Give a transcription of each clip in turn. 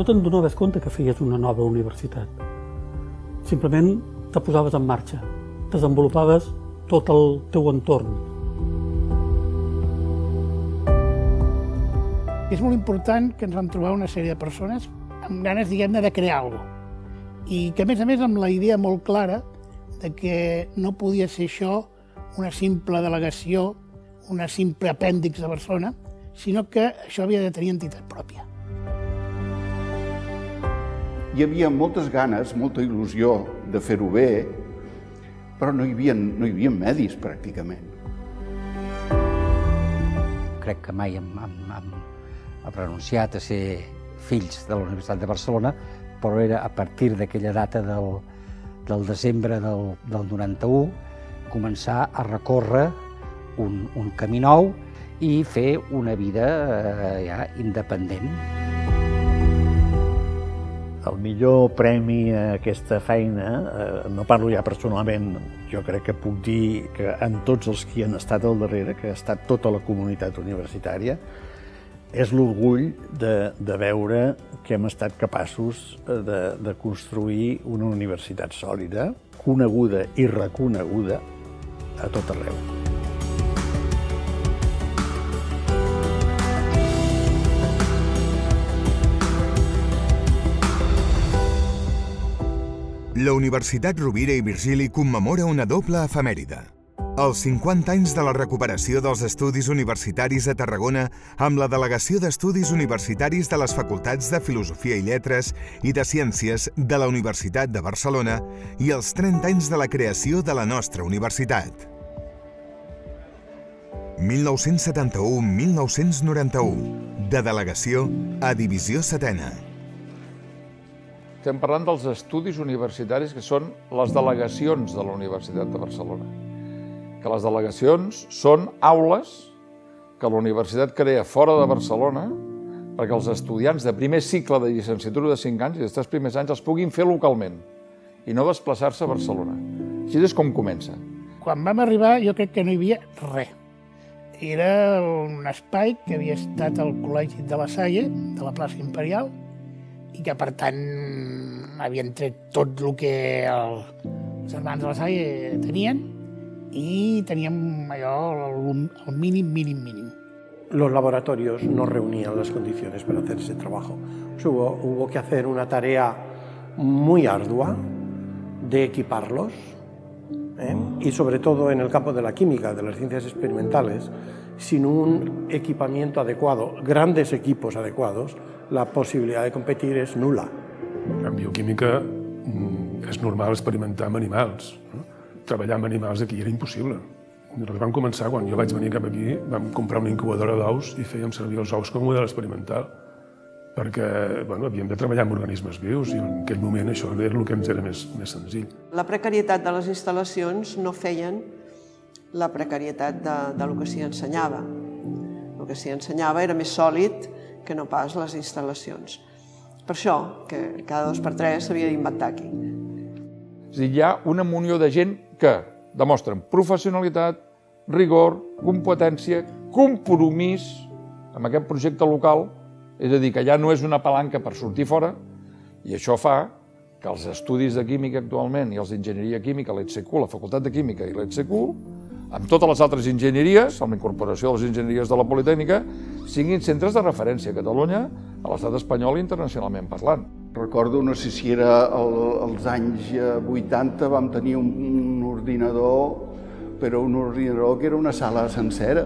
te'n donaves compte que feies una nova universitat. Simplement te posaves en marxa, desenvolupaves tot el teu entorn. És molt important que ens vam trobar una sèrie de persones amb ganes, diguem-ne, de crear alguna cosa. I que, a més, amb la idea molt clara de que no podia ser això una simple delegació, una simple apèndix de Barcelona, sinó que això havia de tenir entitat pròpia. Hi havia moltes ganes, molta il·lusió de fer-ho bé, però no hi havia medis, pràcticament. Crec que mai hem renunciat a ser fills de la Universitat de Barcelona, però era a partir d'aquella data del desembre del 91 començar a recórrer un camí nou i fer una vida ja independent. El millor premi a aquesta feina, no parlo ja personalment, jo crec que puc dir que en tots els que hi han estat al darrere, que ha estat tota la comunitat universitària, és l'orgull de veure que hem estat capaços de construir una universitat sòlida, coneguda i reconeguda a tot arreu. La Universitat Rovira i Virgili commemora una doble efemèride. Els 50 anys de la recuperació dels estudis universitaris a Tarragona amb la Delegació d'Estudis Universitaris de les Facultats de Filosofia i Lletres i de Ciències de la Universitat de Barcelona i els 30 anys de la creació de la nostra universitat. 1971-1991, de delegació a divisió setena. Estem parlant dels estudis universitaris que són les delegacions de la Universitat de Barcelona. Que les delegacions són aules que la universitat crea fora de Barcelona perquè els estudiants de primer cicle de llicenciatura de 5 anys i dels 3 primers anys els puguin fer localment i no desplaçar-se a Barcelona. Així és com comença. Quan vam arribar jo crec que no hi havia res. Era un espai que havia estat al Col·legi de la Salle, de la plaça Imperial, i que per tant havien tret tot el que els germans de la Salle tenien y teníamos el mínimo. Los laboratorios no reunían las condiciones para hacer ese trabajo. Hubo que hacer una tarea muy ardua de equiparlos, y sobre todo en el campo de la química, de las ciencias experimentales, sin un equipamiento adecuado, grandes equipos adecuados, la posibilidad de competir es nula. En bioquímica és normal experimentar amb animals. Treballar amb animals aquí era impossible. Nosaltres vam començar, quan jo vaig venir cap aquí, vam comprar una incubadora d'ous i fèiem servir els ous com a model experimental, perquè havíem de treballar amb organismes vius i en aquell moment això era el que ens era més senzill. La precarietat de les instal·lacions no feien la precarietat del que s'hi ensenyava. El que s'hi ensenyava era més sòlid que no pas les instal·lacions. Per això que cada 2 per 3 s'havia d'inventar aquí. És a dir, hi ha una munió de gent que demostren professionalitat, rigor, competència, compromís amb aquest projecte local, és a dir, que ja no és una palanca per sortir fora, i això fa que els estudis de química actualment i els d'enginyeria química, l'ETSQ, la Facultat de Química i l'ETSQ, amb totes les altres enginyeries, amb la incorporació de les enginyeries de la Politècnica, siguin centres de referència a Catalunya, a l'estat espanyol i internacionalment parlant. Recordo, no sé si era als anys 80, vam tenir un ordinador, però un ordinador que era una sala sencera.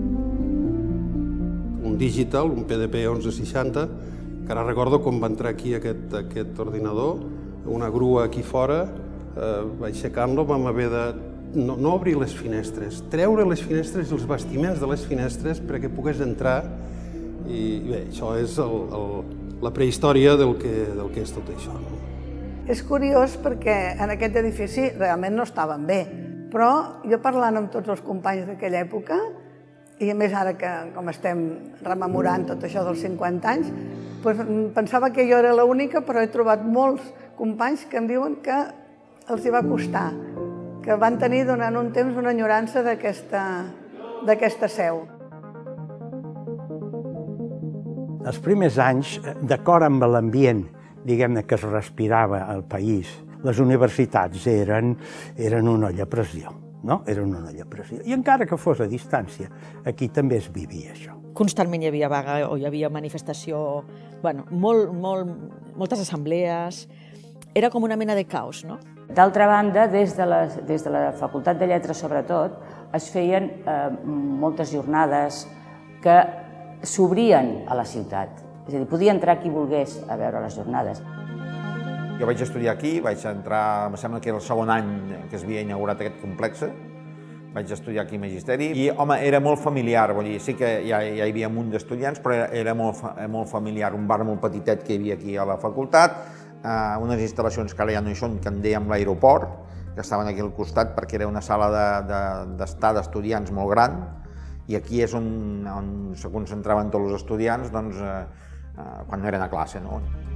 Un digital, un PDP 1160, que ara recordo quan va entrar aquí aquest ordinador, una grua aquí fora, aixecant-lo vam haver de no obrir les finestres, treure les finestres i els bastiments de les finestres perquè pogués entrar. I bé, això és la prehistòria del que és tot això. És curiós perquè en aquest edifici realment no estaven bé, però jo parlant amb tots els companys d'aquella època, i a més ara que com estem rememorant tot això dels 50 anys, pensava que jo era l'única, però he trobat molts companys que em diuen que els hi va costar, que van tenir durant un temps una enyorança d'aquesta seu. Els primers anys, d'acord amb l'ambient, diguem-ne, que es respirava al país, les universitats eren una olla a pressió, no? Eren una olla a pressió. I encara que fos a distància, aquí també es vivia això. Constantment hi havia vaga o hi havia manifestació, bueno, moltes assemblees. Era com una mena de caos, no? D'altra banda, des de la Facultat de Lletres, sobretot, es feien moltes jornades que s'obrien a la ciutat. És a dir, podia entrar qui volgués a veure les jornades. Jo vaig estudiar aquí, vaig entrar, em sembla que era el segon any que es havia inaugurat aquest complex. Vaig estudiar aquí Magisteri i, home, era molt familiar, vull dir, sí que ja hi havia un munt d'estudiants, però era molt familiar, un bar molt petitet que hi havia aquí a la facultat, unes instal·lacions que ara ja no hi són, que en dèiem l'aeroport, que estaven aquí al costat perquè era una sala d'estar d'estudiants molt gran, i aquí és on se concentraven tots els estudiants quan no eren a classe.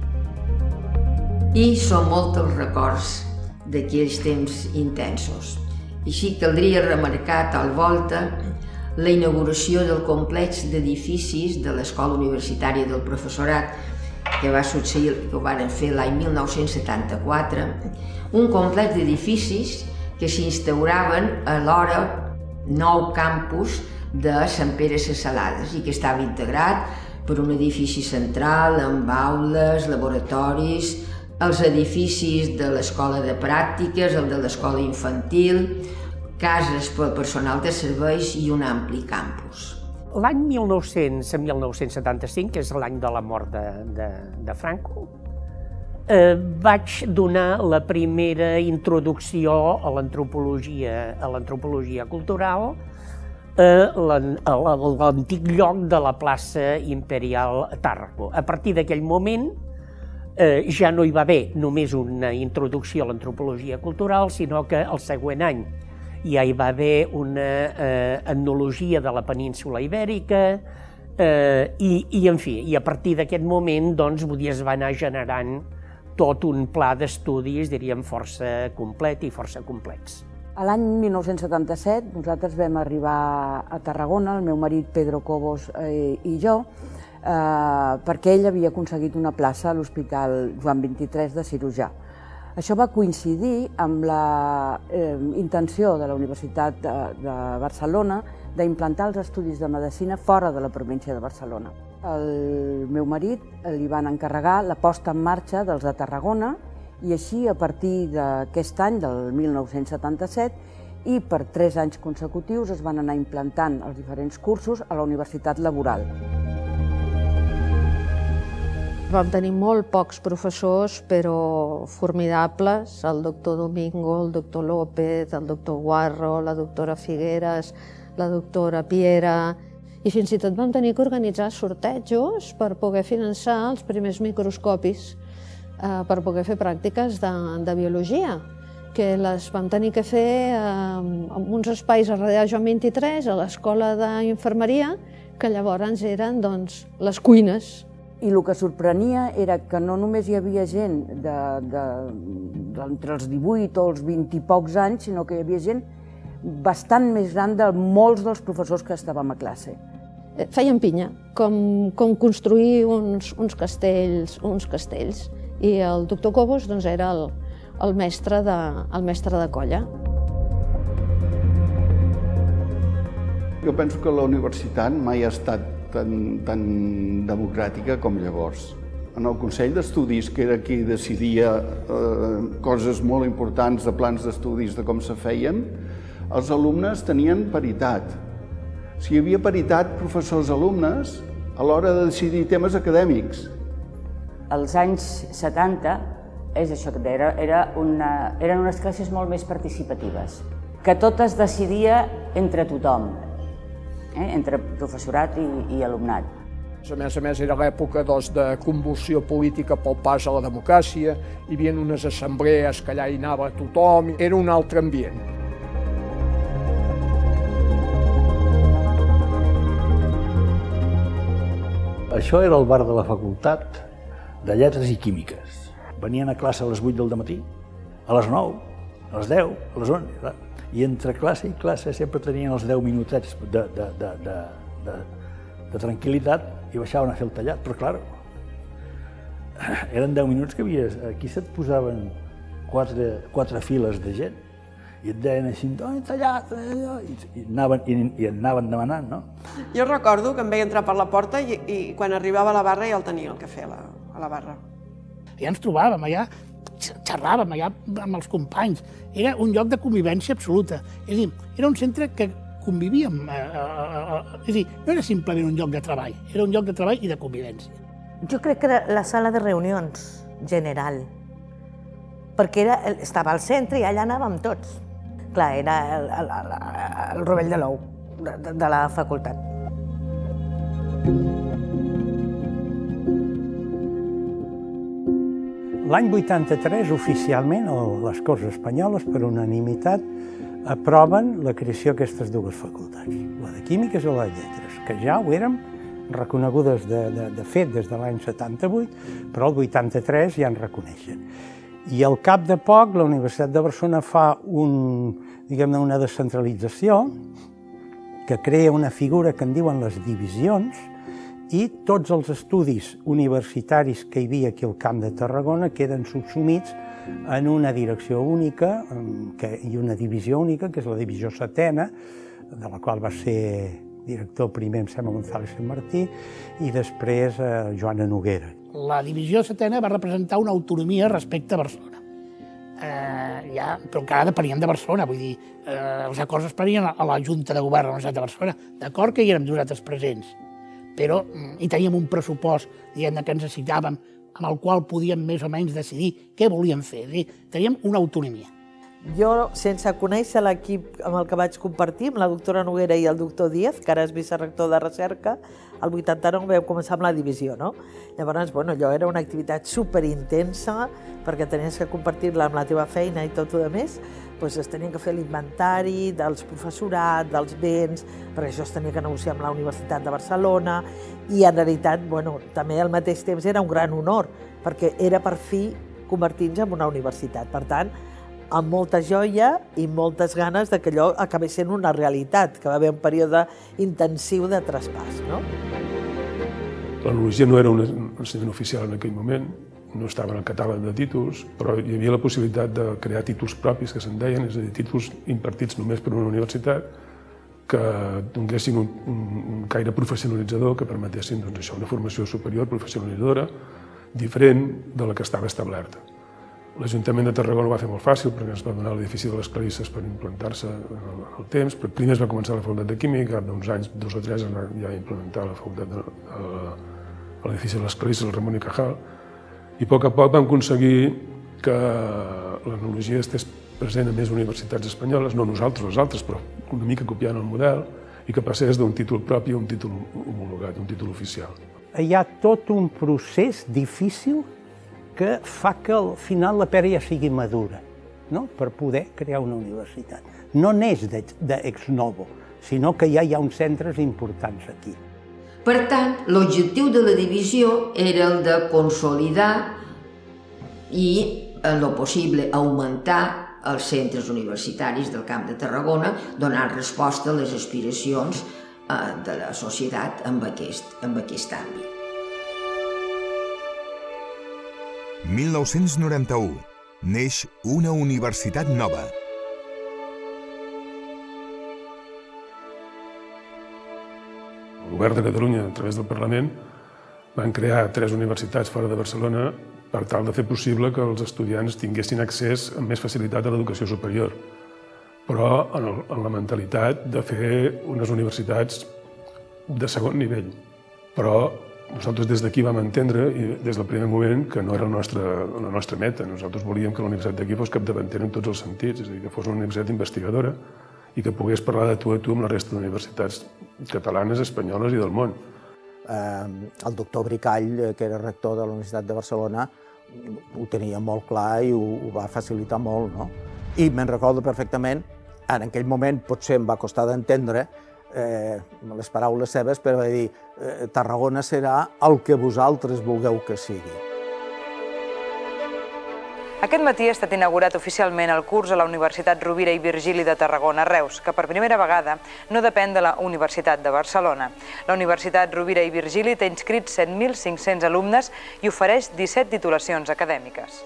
I són molts els records d'aquells temps intensos. Així caldria remarcar, tal volta, la inauguració del complex d'edificis de l'Escola Universitària del Professorat, que va succeir, que ho van fer l'any 1974, un complex d'edificis que s'instauraven a l'hora nou campus de Sant Pere Ses Salades i que estava integrat per un edifici central amb aules, laboratoris, els edificis de l'Escola de Pràctiques, el de l'Escola Infantil, cases pel personal de serveis i un ampli campus. L'any 1975, que és l'any de la mort de Franco, vaig donar la primera introducció a l'antropologia cultural a l'antic lloc de la plaça Imperial a Tàrraco. A partir d'aquell moment ja no hi va haver només una introducció a l'antropologia cultural, sinó que el següent any ja hi va haver una etnologia de la península ibèrica i en fi, a partir d'aquest moment es va anar generant tot un pla d'estudis, diríem, força complet i força complex. L'any 1977 nosaltres vam arribar a Tarragona, el meu marit Pedro Cobos i jo, perquè ell havia aconseguit una plaça a l'Hospital Joan XXIII de cirurgià. Això va coincidir amb la intenció de la Universitat de Barcelona d'implantar els estudis de medicina fora de la província de Barcelona. El meu marit li van encarregar la posta en marxa dels de Tarragona i així, a partir d'aquest any, del 1977, i per 3 anys consecutius es van anar implantant els diferents cursos a la Universitat Laboral. Vam tenir molt pocs professors, però formidables, el doctor Domingo, el doctor López, el doctor Guarro, la doctora Figueres, la doctora Piera, i fins i tot vam tenir que organitzar sortejos per poder finançar els primers microscopis, per poder fer pràctiques de biologia, que les vam tenir que fer en uns espais a Radial Joan XXIII, a l'escola d'infermeria, que llavors eren les cuines. I el que sorprenia era que no només hi havia gent d'entre els 18 o els 20 i pocs anys, sinó que hi havia gent bastant més gran de molts dels professors que estàvem a classe. Feien pinya, com construir uns castells, i el doctor Cobos era el mestre de colla. Jo penso que la universitat mai ha estat tan democràtica com llavors. En el Consell d'Estudis, que era qui decidia coses molt importants de plans d'estudis, de com se feien, els alumnes tenien paritat. Si hi havia paritat professors-alumnes a l'hora de decidir temes acadèmics. Als anys 70, és això que deia, eren unes classes molt més participatives, que tot es decidia entre tothom, entre professorat i alumnat. A més, era l'època de convulsió política pel pas a la democràcia, hi havia unes assemblees que allà hi anava tothom, era un altre ambient. Això era el bar de la Facultat de Lletres i Químiques. Venien a classe a les 8 del matí, a les 9, a les 10, a les 11, i entre classe i classe sempre tenien els 10 minutets de tranquil·litat i baixaven a fer el tallat, però clar, eren 10 minuts que aquí se't posaven 4 files de gent i et deien així, tallat, i et anaven demanant, no? Jo recordo que em veia entrar per la porta i quan arribava a la barra ja el tenia el cafè a la barra. Ja ens trobàvem allà, xerràvem allà amb els companys. Era un lloc de convivència absoluta. És a dir, era un centre que convivíem. És a dir, no era simplement un lloc de treball, era un lloc de treball i de convivència. Jo crec que era la sala de reunions general, perquè estava al centre i allà anàvem tots. Clar, era el rovell de l'ou de la facultat. L'any 83, oficialment, les Corts Espanyoles, per unanimitat, aproven la creació d'aquestes dues facultats, la de Químiques i la de Lletres, que ja ho érem reconegudes de fet des de l'any 78, però el 83 ja en reconeixen. I al cap de poc la Universitat de Barcelona fa una descentralització que crea una figura que en diuen les divisions i tots els estudis universitaris que hi havia aquí al Camp de Tarragona queden subsumits en una direcció única i una divisió única, que és la divisió setena, de la qual va ser director primer, em sembla, González Sant Martí, i després Joana Noguera. La divisió setena va representar una autonomia respecte a Barcelona. Però encara depenien de Barcelona, vull dir, els acords es prenien a la Junta de Govern de la Universitat de Barcelona. D'acord que hi érem nosaltres presents, però hi teníem un pressupost, diguem-ne, que necessitàvem, amb el qual podíem més o menys decidir què volíem fer. És a dir, teníem una autonomia. Jo, sense conèixer l'equip amb el que vaig compartir, amb la doctora Noguera i el doctor Díaz, que ara és vicerector de recerca, el 89 vam començar amb la divisió, no? Llavors, allò era una activitat superintensa, perquè tenies que compartir-la amb la teva feina i tot el més, doncs es tenia que fer l'inventari dels professorat, dels béns, perquè això es tenia que negociar amb la Universitat de Barcelona, i en realitat, també al mateix temps era un gran honor, perquè era per fi convertir-nos en una universitat. Per tant, amb molta joia i moltes ganes que allò acabés sent una realitat, que va haver un període intensiu de traspàs. L'enologia no era un ensenyament oficial en aquell moment, no estava en el catàleg de títols, però hi havia la possibilitat de crear títols propis, que se'n deien, és a dir, títols impartits només per una universitat, que donguessin un caire professionalitzador, que permetessin una formació superior, professionalitzadora, diferent de la que estava establerta. L'Ajuntament de Tarragona ho va fer molt fàcil perquè ens va donar l'edifici de les Clarisses per implantar-se al temps. Primer es va començar la Facultat de Química, d'uns anys, 2 o 3, es va ja implementar la Facultat de l'edifici de les Clarisses, el Ramon y Cajal, i a poc vam aconseguir que l'enologia estés present a més universitats espanyoles, no nosaltres, els altres, però una mica copiant el model, i que passés d'un títol propi a un títol homologat, un títol oficial. Hi ha tot un procés difícil que fa que al final la pera ja sigui madura, per poder crear una universitat. No n'és d'ex novo, sinó que ja hi ha uns centres importants aquí. Per tant, l'objectiu de la divisió era el de consolidar i, en lo possible, augmentar els centres universitaris del Camp de Tarragona, donant resposta a les aspiracions de la societat en aquest àmbit. 1991. Neix una universitat nova. El govern de Catalunya, a través del Parlament, van crear 3 universitats fora de Barcelona per tal de fer possible que els estudiants tinguessin accés amb més facilitat a l'educació superior, però en la mentalitat de fer unes universitats de segon nivell. Però nosaltres des d'aquí vam entendre, i des del primer moment, que no era la nostra meta. Nosaltres volíem que la universitat d'aquí fos capdavantera en tots els sentits, és a dir, que fos una universitat investigadora i que pogués parlar de tu a tu amb la resta d'universitats catalanes, espanyoles i del món. El doctor Bricall, que era rector de la Universitat de Barcelona, ho tenia molt clar i ho va facilitar molt, no? I me'n recordo perfectament, en aquell moment potser em va costar d'entendre les paraules seves, però va dir Tarragona serà el que vosaltres vulgueu que sigui. Aquest matí ha estat inaugurat oficialment el curs a la Universitat Rovira i Virgili de Tarragona, Reus, que per primera vegada no depèn de la Universitat de Barcelona. La Universitat Rovira i Virgili té inscrits 7.500 alumnes i ofereix 17 titulacions acadèmiques.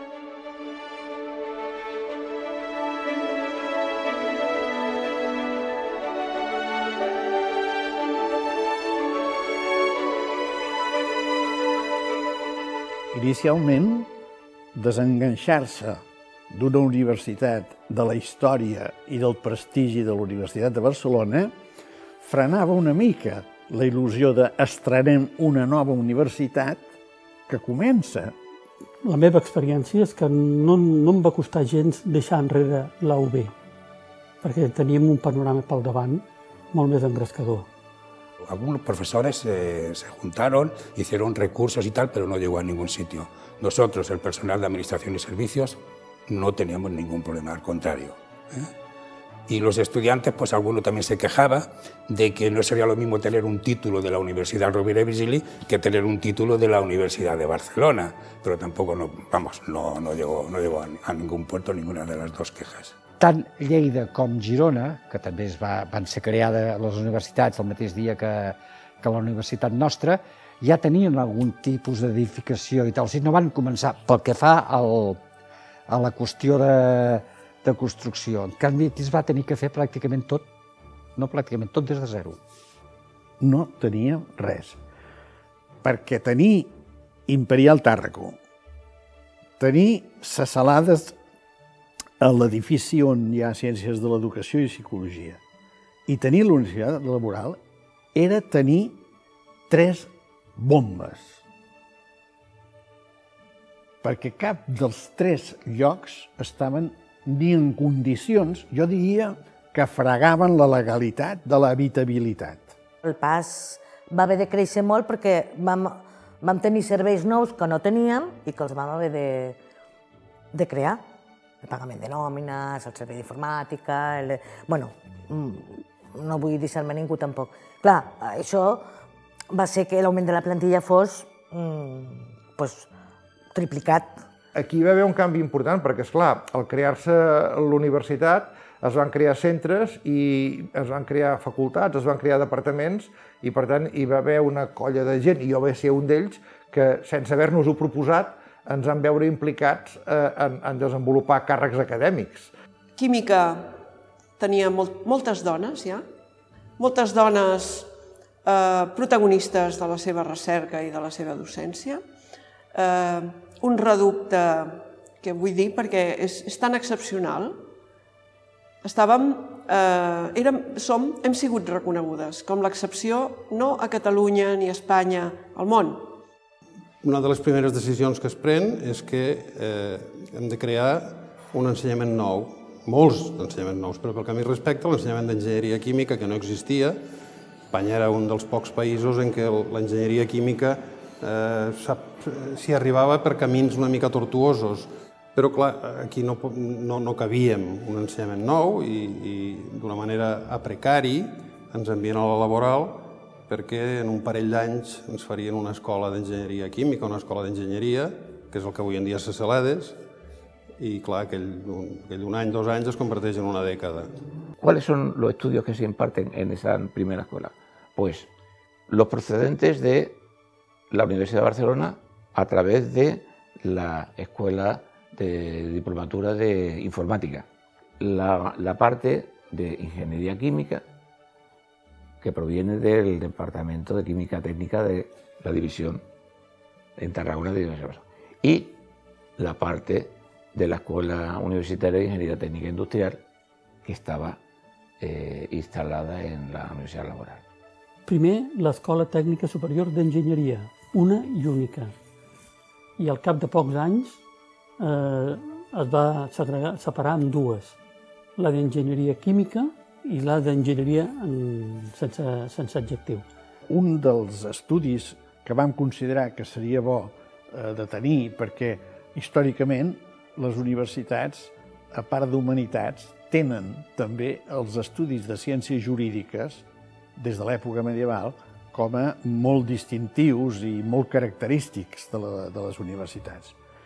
Inicialment, desenganxar-se d'una universitat, de la història i del prestigi de la Universitat de Barcelona frenava una mica la il·lusió d'estrenem una nova universitat que comença. La meva experiència és que no em va costar gens deixar enrere la UB, perquè teníem un panorama pel davant molt més engrescador. Algunos profesores se juntaron, hicieron recursos y tal, pero no llegó a ningún sitio. Nosotros, el personal de Administración y Servicios, no teníamos ningún problema, al contrario. Y los estudiantes, pues alguno también se quejaba de que no sería lo mismo tener un título de la Universidad Rovira i Virgili que tener un título de la Universidad de Barcelona, pero tampoco, no llegó a ningún puerto ninguna de las dos quejas. Tant Lleida com Girona, que també van ser creades les universitats el mateix dia que la universitat nostra, ja tenien algun tipus d'edificació i tal. O sigui, no van començar pel que fa a la qüestió de construcció. En canvi, es va tenir que fer pràcticament tot, no pràcticament tot des de zero. No tenia res. Perquè tenir Imperial Tàrraco, tenir ses salades a l'edifici on hi ha Ciències de l'Educació i Psicologia i tenir la Universitat Laboral era tenir 3 bombes. Perquè cap dels 3 llocs estaven ni en condicions, jo diria, que fregaven la legalitat de l'habitabilitat. El pas va haver de créixer molt perquè vam tenir serveis nous que no teníem i que els vam haver de crear. El pagament de nòmines, el servei d'informàtica... Bueno, no vull deixar-me ningú tampoc. Clar, això va ser que l'augment de la plantilla fos triplicat. Aquí va haver un canvi important perquè, esclar, al crear-se l'universitat es van crear centres i es van crear facultats, es van crear departaments i, per tant, hi va haver una colla de gent, i jo vaig ser un d'ells, que sense haver-nos-ho proposat ens vam veure implicats en desenvolupar càrrecs acadèmics. Química tenia moltes dones, ja. Moltes dones protagonistes de la seva recerca i de la seva docència. Un reducte, que vull dir perquè és tan excepcional. Hem sigut reconegudes com l'excepció no a Catalunya ni a Espanya, al món. Una de les primeres decisions que es pren és que hem de crear un ensenyament nou, molts ensenyaments nous, però pel que a mi respecta l'ensenyament d'enginyeria química, que no existia. Espanya era un dels pocs països en què l'enginyeria química s'hi arribava per camins una mica tortuosos. Però, clar, aquí no cabíem un ensenyament nou i d'una manera a precari ens envien a la laboral perquè en un parell d'anys ens farien una escola d'enginyeria química, una escola d'enginyeria, que és el que avui en dia és CELEDES, y claro, aquell un any, 2 anys es converteix en una dècada. ¿Cuáles son los estudios que se imparten en esa primera escuela? Pues los procedentes de la Universidad de Barcelona a través de la Escuela de Diplomatura de Informática. La parte de Ingeniería Química, que proviene del Departamento de Química Técnica de la División en Tarragona de División. Y la parte de la Escuela Universitaria de Ingeniería Técnica Industrial, que estava instal·lada en la Universitat Laboral. Primer, l'Escola Tècnica Superior d'Enginyeria, una i única. I al cap de pocs anys es va separar en 2, la d'Enginyeria Química i la d'Enginyeria sense adjectiu. Un dels estudis que vam considerar que seria bo de tenir, perquè històricament les universitats, a part d'humanitats, tenen també els estudis de ciències jurídiques, des de l'època medieval, com a molt distintius i molt característics de les universitats.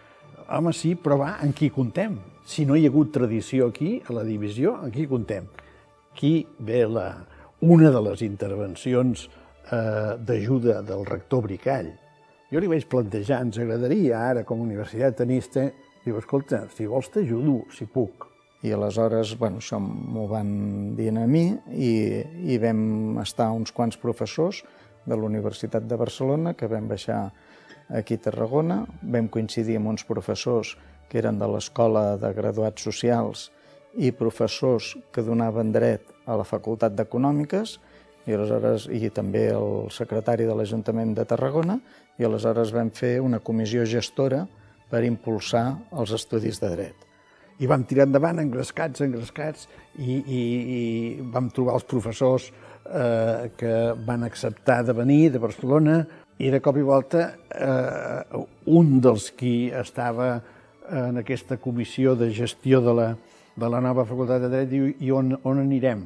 Home, sí, però va, en qui comptem? Si no hi ha hagut tradició aquí, a la divisió, en qui comptem? Aquí ve una de les intervencions d'ajuda del rector Bricall. Jo li vaig plantejar, ens agradaria ara, com a universitat tenista, diu, escolta, si vols t'ajudo, si puc. I aleshores, bueno, això m'ho van dir a mi i vam estar uns quants professors de la Universitat de Barcelona que vam baixar aquí a Tarragona. Vam coincidir amb uns professors que eren de l'Escola de Graduats Socials i professors que donaven dret a la Facultat d'Econòmiques i també el secretari de l'Ajuntament de Tarragona, i aleshores vam fer una comissió gestora per impulsar els estudis de dret. I vam tirar endavant engrescats, i vam trobar els professors que van acceptar de venir de Barcelona, i de cop i volta un dels qui estava en aquesta comissió de gestió de la nova Facultat de Dret diu, i on anirem?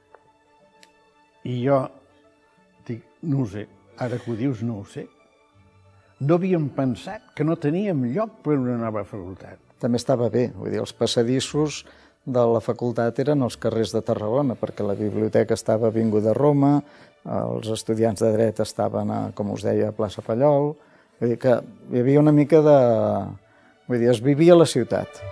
I jo dic, no ho sé, ara que ho dius no ho sé. No havíem pensat que no teníem lloc per una nova facultat. També estava bé, vull dir, els passadissos de la facultat eren els carrers de Tarragona, perquè la biblioteca estava a Avinguda Roma, els estudiants de dret estaven, com us deia, a Plaça Fallol, vull dir que hi havia una mica de... vull dir, es vivia a la ciutat.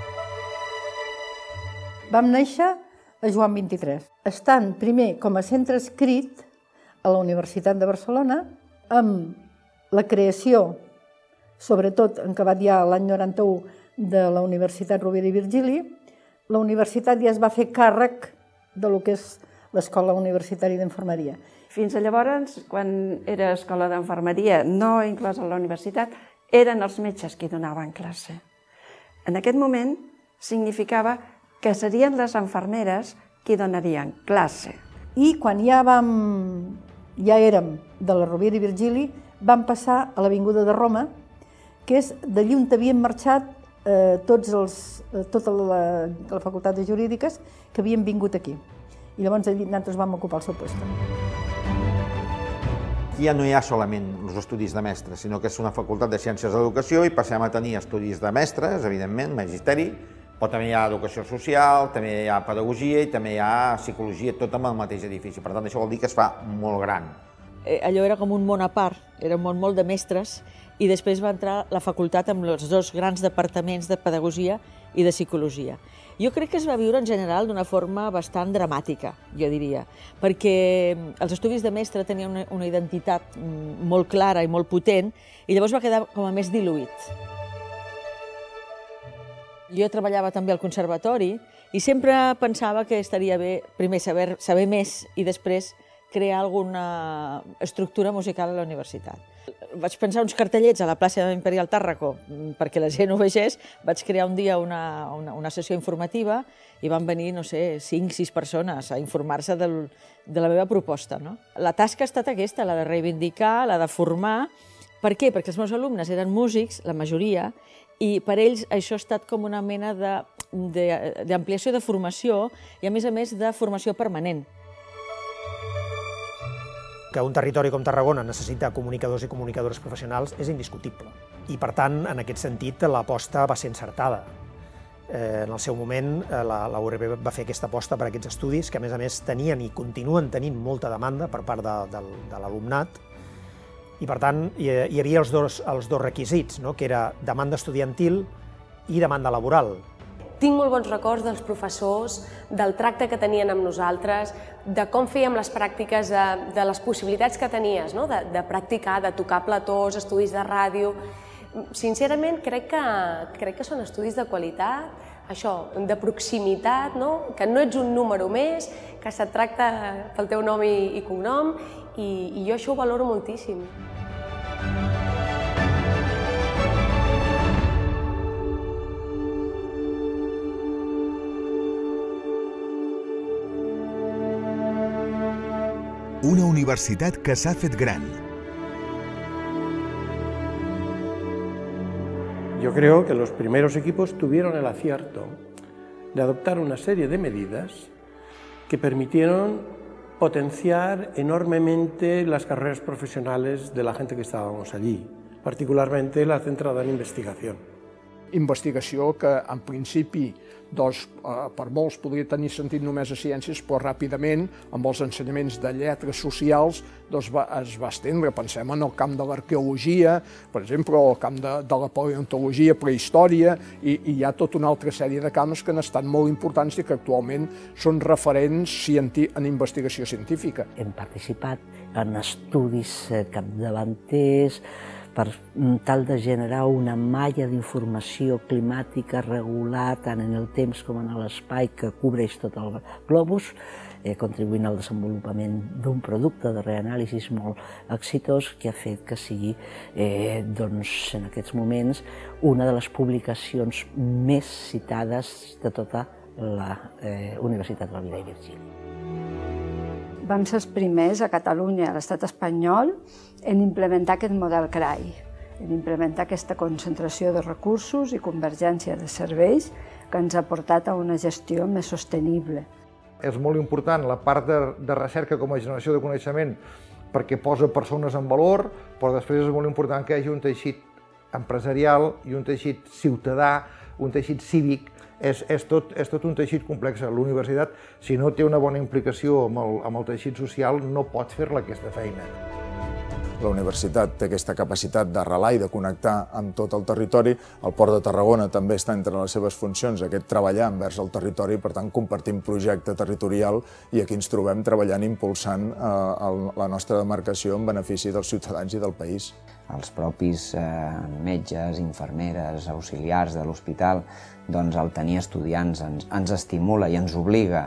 Vam néixer a Joan 23, estant primer com a centre escrit a la Universitat de Barcelona, amb la creació, sobretot en acabat ja l'any 91, de la Universitat Rovira i Virgili. La universitat ja es va fer càrrec del que és l'Escola Universitària d'Infermeria. Fins a llavors, quan era escola d'enfermeria, no inclosa la universitat, eren els metges qui donaven classe. En aquest moment significava que serien les infermeres qui donarien classe. I quan ja érem de la Rovira i Virgili, vam passar a l'Avinguda de Roma, que és d'allí on havien marxat tota la Facultat de Jurídiques que havien vingut aquí. I llavors nosaltres vam ocupar el seu lloc. Ja no hi ha solament els estudis de mestres, sinó que és una facultat de Ciències d'Educació i passem a tenir estudis de mestres, evidentment, magisteri, però també hi ha educació social, també hi ha pedagogia i també hi ha psicologia, tot en el mateix edifici. Per tant, això vol dir que es fa molt gran. Allò era com un món a part, era un món molt de mestres, i després va entrar la facultat amb els dos grans departaments de pedagogia i de psicologia. Jo crec que es va viure en general d'una forma bastant dramàtica, jo diria, perquè els estudis de mestre tenien una identitat molt clara i molt potent i llavors va quedar com a més diluït. Jo treballava també al conservatori i sempre pensava que estaria bé primer saber més i després crear alguna estructura musical a la universitat. Vaig pensar uns cartellets a la plaça Imperial Tàrraco perquè la gent ho vegés. Vaig crear un dia una sessió informativa i van venir, no sé, 5-6 persones a informar-se de la meva proposta. La tasca ha estat aquesta, la de reivindicar, la de formar. Per què? Perquè els meus alumnes eren músics, la majoria, i per ells això ha estat com una mena d'ampliació de formació i, a més, de formació permanent. Que un territori com Tarragona necessita comunicadors i comunicadores professionals és indiscutible. I, per tant, en aquest sentit, l'aposta va ser encertada. En el seu moment, la URB va fer aquesta aposta per aquests estudis, que, a més, tenien i continuen tenint molta demanda per part de l'alumnat. I, per tant, hi havia els dos requisits, que era demanda estudiantil i demanda laboral. Tinc molt bons records dels professors, del tracte que tenien amb nosaltres, de com fèiem les pràctiques, de les possibilitats que tenies, de practicar, de tocar platós, estudis de ràdio. Sincerament, crec que són estudis de qualitat, això, de proximitat, que no ets un número més, que se't tracta pel teu nom i cognom, i jo això ho valoro moltíssim. Una universitat que s'ha fet gran. Yo creo que los primeros equipos tuvieron el acierto de adoptar una serie de medidas que permitieron potenciar enormemente las carreras profesionales de la gente que estábamos allí, particularmente la centrada en investigación. investigació que, en principi, per molts podria tenir sentit només a ciències, però ràpidament, amb els ensenyaments de lletres socials, es va estendre. Pensem en el camp de l'arqueologia, per exemple, o el camp de la paleontologia, prehistòria, i hi ha tota una altra sèrie de camps que han estat molt importants i que actualment són referents en investigació científica. Hem participat en estudis capdavanters, per tal de generar una malla d'informació climàtica regular tant en el temps com en l'espai que cobreix tot el globus, contribuint al desenvolupament d'un producte de reanàlisis molt exitós que ha fet que sigui, en aquests moments, una de les publicacions més citades de tota la Universitat Rovira i Virgili. Vam ser els primers a Catalunya, a l'estat espanyol, en implementar aquest model CRAI, en implementar aquesta concentració de recursos i convergència de serveis que ens ha portat a una gestió més sostenible. És molt important la part de recerca com a generació de coneixement perquè posa persones en valor, però després és molt important que hi hagi un teixit empresarial i un teixit ciutadà, un teixit cívic. És tot un teixit complex. La universitat, si no té una bona implicació amb el teixit social, no pot fer-la aquesta feina. La universitat té aquesta capacitat d'arrelar i de connectar amb tot el territori. El Port de Tarragona també està entre les seves funcions aquest treballar envers el territori, per tant compartim projecte territorial i aquí ens trobem treballant impulsant la nostra demarcació en benefici dels ciutadans i del país. Els propis metges, infermeres, auxiliars de l'hospital, el tenir estudiants ens estimula i ens obliga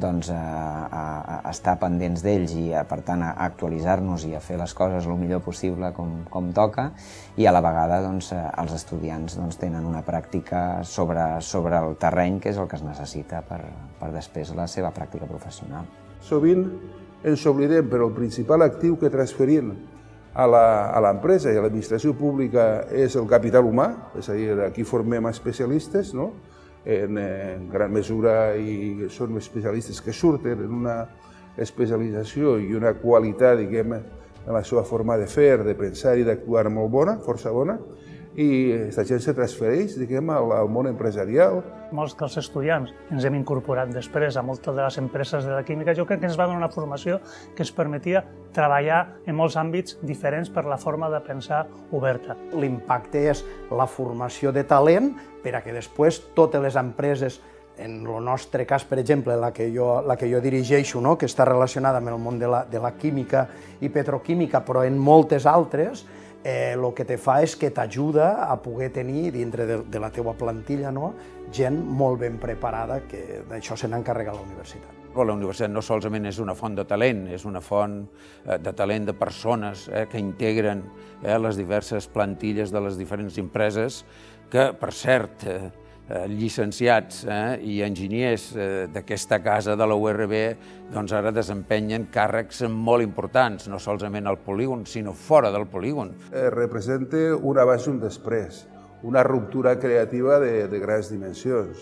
a estar pendents d'ells i, per tant, a actualitzar-nos i a fer les coses el millor possible com toca, i a la vegada els estudiants tenen una pràctica sobre el terreny, que és el que es necessita per després la seva pràctica professional. Sovint ens oblidem, però el principal actiu que transferim a l'empresa i a l'administració pública és el capital humà, és a dir, aquí formem especialistes, en gran mesura, i són especialistes que surten en una especialització i una qualitat, diguem, en la seva forma de fer, de pensar i d'actuar molt bona, força bona, i aquesta gent se transfereix, diguem, al món empresarial. Molts dels estudiants ens hem incorporat després a moltes de les empreses de la química. Jo crec que ens va donar una formació que ens permetia treballar en molts àmbits diferents per la forma de pensar oberta. L'impacte és la formació de talent per a que després totes les empreses, en el nostre cas, per exemple, la que jo dirigeixo, que està relacionada amb el món de la química i petroquímica, però en moltes altres, el que te fa és que t'ajuda a poder tenir dintre de la teua plantilla gent molt ben preparada, que d'això se n'encarrega la universitat. La universitat no solament és una font de talent, és una font de talent de persones que integren les diverses plantilles de les diferents empreses que, per cert, llicenciats i enginyers d'aquesta casa de la URB ara desempenyen càrrecs molt importants, no solament al polígon, sinó fora del polígon. Representa un abans i un després, una ruptura creativa de grans dimensions.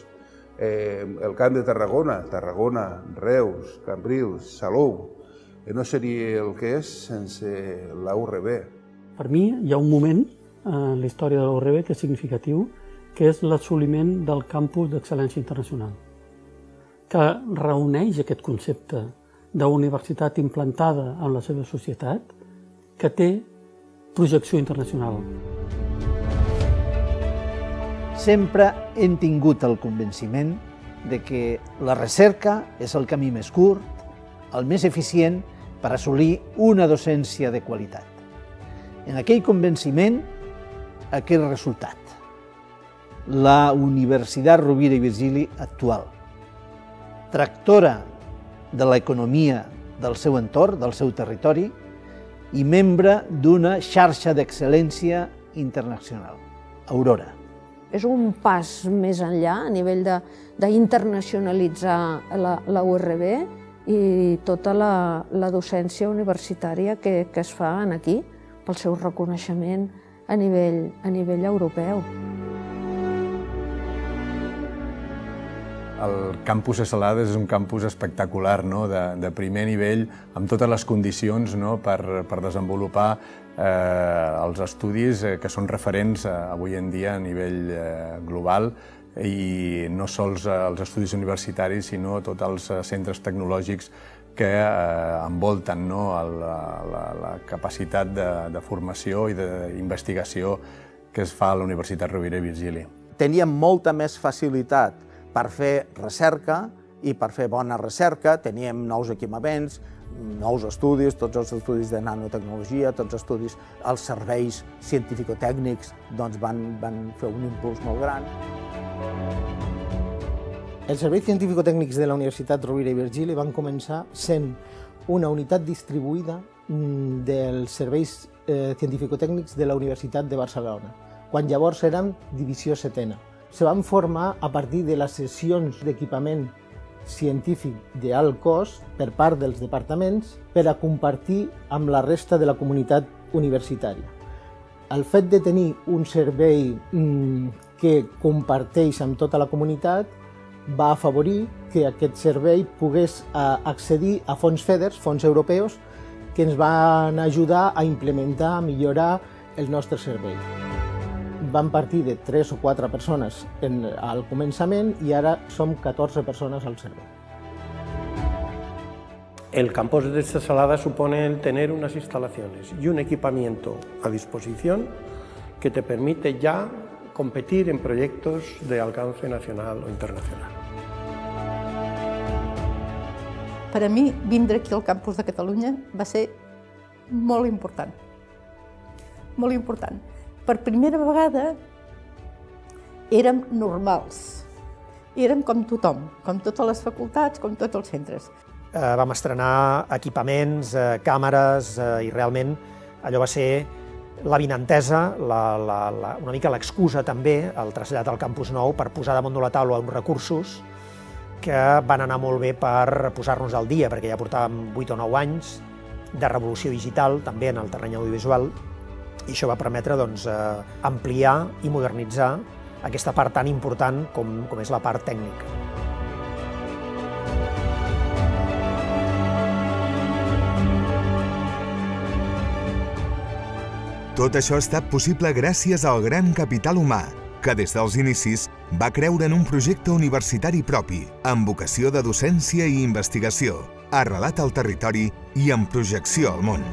El Camp de Tarragona, Reus, Cambrils, Salou, no seria el que és sense la URB. Per mi hi ha un moment en la història de la URB que és significatiu, que és l'assoliment del campus d'excel·lència internacional, que reuneix aquest concepte d'universitat implantada en la seva societat, que té projecció internacional. Sempre hem tingut el convenciment de que la recerca és el camí més curt, el més eficient per assolir una docència de qualitat. En aquell convenciment, aquest resultat. La Universitat Rovira i Virgili actual, tractora de l'economia del seu entorn, del seu territori, i membre d'una xarxa d'excel·lència internacional, Aurora. És un pas més enllà a nivell d'internacionalitzar la URB i tota la docència universitària que es fa aquí pel seu reconeixement a nivell europeu. El campus de Salades és un campus espectacular, de primer nivell, amb totes les condicions per desenvolupar els estudis que són referents avui en dia a nivell global, i no sols els estudis universitaris, sinó tots els centres tecnològics que envolten la capacitat de formació i d'investigació que es fa a la Universitat Rovira i Virgili. Teníem molta més facilitat per fer recerca i per fer bona recerca. Teníem nous equipaments, nous estudis, tots els estudis de nanotecnologia, tots els estudis, els serveis científico-tècnics van fer un impuls molt gran. Els serveis científico-tècnics de la Universitat Rovira i Virgili van començar sent una unitat distribuïda dels serveis científico-tècnics de la Universitat de Barcelona, quan llavors érem divisió setena. Se van formar a partir de les sessions d'equipament científic d'alt cost per part dels departaments per a compartir amb la resta de la comunitat universitària. El fet de tenir un servei que comparteix amb tota la comunitat va afavorir que aquest servei pogués accedir a fons FEDER, fons europeus, que ens van ajudar a implementar, a millorar el nostre servei. Vam partir de 3 o 4 persones al començament i ara som 14 persones al servei. El campus de Salada supone el tener unas instalaciones y un equipamiento a disposición que te permite ya competir en proyectos de alcance nacional o internacional. Per a mi, vindre aquí al campus de Catalunya va ser molt important. Molt important. Per primera vegada érem normals. Érem com tothom, com totes les facultats, com tots els centres. Vam estrenar equipaments, càmeres, i realment allò va ser l'avinentesa, una mica l'excusa també, el trasllat al campus nou, per posar damunt de la taula uns recursos que van anar molt bé per posar-nos al dia, perquè ja portàvem 8 o 9 anys de revolució digital, també en el terreny audiovisual, i això va permetre ampliar i modernitzar aquesta part tan important com és la part tècnica. Tot això ha estat possible gràcies al gran capital humà, que des dels inicis va creure en un projecte universitari propi, amb vocació de docència i investigació, arrelat al territori i amb projecció al món.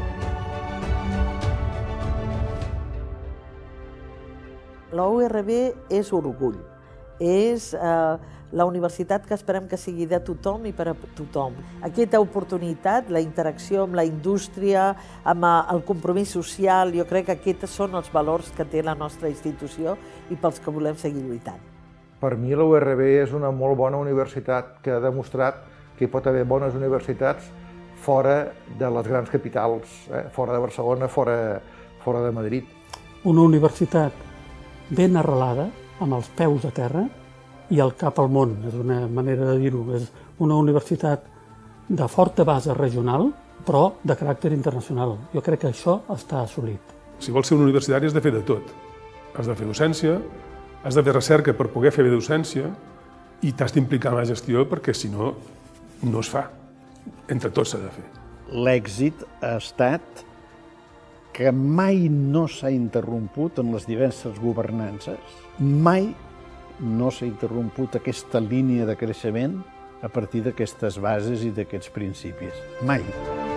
La URB és orgull, és la universitat que esperem que sigui de tothom i per a tothom. Aquesta oportunitat, la interacció amb la indústria, amb el compromís social, jo crec que aquests són els valors que té la nostra institució i pels que volem seguir lluitant. Per mi la URB és una molt bona universitat que ha demostrat que hi pot haver bones universitats fora de les grans capitals, fora de Barcelona, fora de Madrid. Una universitat ben arrelada, amb els peus a terra i el cap al món, és una manera de dir-ho. És una universitat de forta base regional, però de caràcter internacional. Jo crec que això està assolit. Si vols ser un universitari has de fer de tot. Has de fer docència, has de fer recerca per poder fer bé docència i t'has d'implicar en la gestió perquè, si no, no es fa. Entre tots s'ha de fer. L'èxit ha estat que mai no s'ha interromput en les diverses governances, mai no s'ha interromput aquesta línia de creixement a partir d'aquestes bases i d'aquests principis. Mai.